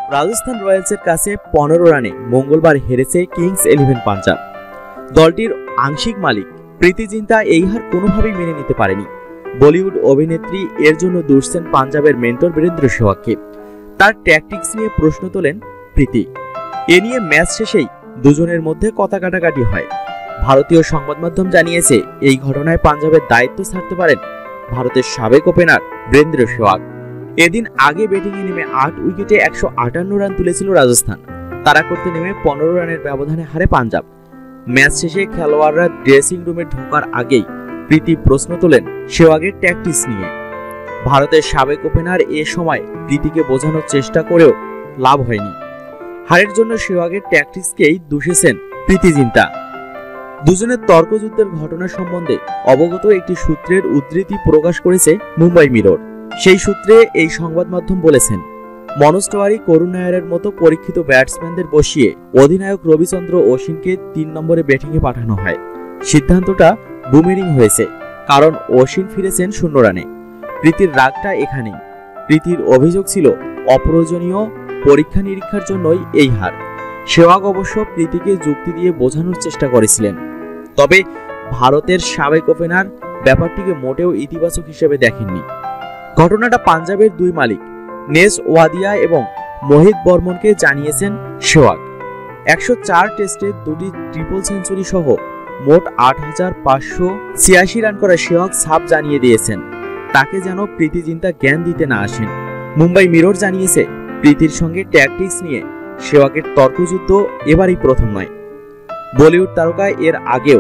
রাজস্থান রয়্যালসের কাছে 15 রানে মঙ্গলবার হেরেছে কিংস 11 পাঞ্জাব। দলটির আংশিক মালিক প্রীতি জিন্তা এই হার কোনোভাবেই মেনে নিতে পারেনি। বলিউড অভিনেত্রী এর জন্য দুষছেন পাঞ্জাবের মেন্টর বীরেন্দ্র সেহওয়াগকে। তার ট্যাকটিক্স নিয়ে প্রশ্ন তোলেন প্রীতি। এ নিয়ে ম্যাচ শেষেই দুজনের মধ্যে কথা কাটাকাটি হয়। ভারতীয় সংবাদ মাধ্যম জানিয়েছে, এই ঘটনায় পাঞ্জাবের দায়িত্ব ছাড়তে পারেন ভারতের সাবেক ওপেনার বীরেন্দ্র সেহওয়াগ। এদিন আগে ব্যাটিংয়ে নেমে 8 উইকেটে 158 রান তুলেছিল রাজস্থান। তাড়া করতে নেমে 15 রানের ব্যবধানে হারে পাঞ্জাব। ম্যাচ শেষে খেলোয়াড়রা ড্রেসিং রুমে ঢোকার আগেই প্রীতি প্রশ্ন তোলেন সেহওয়াগের ট্যাকটিক্স নিয়ে। ভারতের সাবেক ওপেনার এ সময় প্রীতিকে বোঝানোর চেষ্টা করেও লাভ হয়নি। হারের জন্য সেহওয়াগের ট্যাকটিক্সকেই দুষেছেন প্রীতি জিন্তা। দুজনের তর্কযুদ্ধের ঘটনা সম্বন্ধে অবগত একটি সূত্রের উদ্ধৃতি প্রকাশ করেছে মুম্বাই মিরর। সেই সূত্রে এই সংবাদ মাধ্যম বলেছেন, মনোজ তিওয়ারি, করুণ নায়ারের মতো পরীক্ষিত ব্যাটসম্যানদের বসিয়ে অধিনায়ক রবিচন্দ্র অশ্বিনকে 3 নম্বরে ব্যাটিংয়ে পাঠানো হয়। সিদ্ধান্তটা বুমেরিং হয়েছে, কারণ অশ্বিন ফিরেছেন 0 রানে। প্রীতির রাগটা এখানেই। প্রীতির অভিযোগ ছিল অপ্রয়োজনীয় পরীক্ষা নিরীক্ষার জন্যই এই হার। সেহওয়াগ অবশ্য প্রীতিকে যুক্তি দিয়ে বোঝানোর চেষ্টা করেছিলেন। তবে ভারতের সাবেক ওপেনার ব্যাপারটিকে মোটেও ইতিবাচক হিসেবে দেখেননি। ঘটনাটা পাঞ্জাবের 2 মালিক নেস ওয়াদিয়া এবং মোহিত বর্মনকে জানিয়েছেন সেহওয়াগ। 104 টেস্টে 2টি ট্রিপল সেঞ্চুরি সহ মোট 8586 রান করা সেহওয়াগ সাফ জানিয়ে দিয়েছেন তাকে যেন প্রীতি জিন্তা জ্ঞান দিতে না আসেন। মুম্বাই মিরর জানিয়েছে, প্রীতির সঙ্গে ট্যাকটিক্স নিয়ে সেহওয়াগের তর্কযুদ্ধ এবারই প্রথম নয়। বলিউড তারকা এর আগেও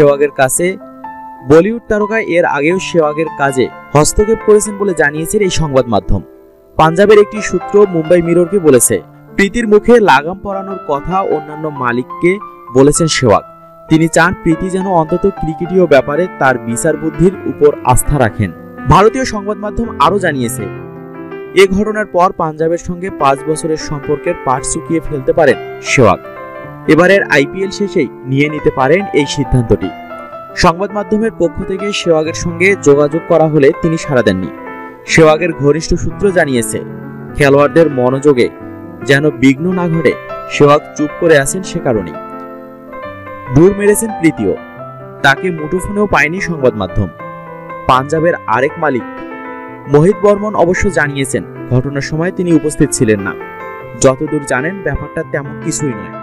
সেহওয়াগের কাজে হস্তক্ষেপ করেছেন বলে জানিয়েছেন এই সংবাদ মাধ্যম। পাঞ্জাবের একটি সূত্র মুম্বাই মিররকে বলেছে, প্রীতির মুখে লাগাম পরানোর কথা অন্যান্য মালিককে বলেছেন সেহওয়াগ। তিনি চান প্রীতি যেন অন্তত ক্রিকেটীয় ব্যাপারে তার বিচার বুদ্ধির উপর আস্থা রাখেন। ভারতীয় সংবাদ মাধ্যম আরও জানিয়েছে, এ ঘটনার পর পাঞ্জাবের সঙ্গে 5 বছরের সম্পর্কের পাট চুকিয়ে ফেলতে পারেন সেহওয়াগ। এবারের আইপিএল শেষেই নিয়ে নিতে পারেন এই সিদ্ধান্তটি। সংবাদ মাধ্যমের পক্ষ থেকে সেহওয়াগের সঙ্গে যোগাযোগ করা হলে তিনি সাড়া দেননি। সেহওয়াগের ঘনিষ্ঠ সূত্র জানিয়েছে, খেলোয়াড়দের মনোযোগে যেন বিঘ্ন না ঘটে সেহওয়াগ চুপ করে আছেন সে কারণেই। দূর মেরেছেন প্রীতিও, তাকে মুঠোফোনেও পায়নি সংবাদ মাধ্যম। পাঞ্জাবের আরেক মালিক মোহিত বর্মন অবশ্য জানিয়েছেন, ঘটনার সময় তিনি উপস্থিত ছিলেন না। যতদূর জানেন ব্যাপারটা তেমন কিছুই নয়।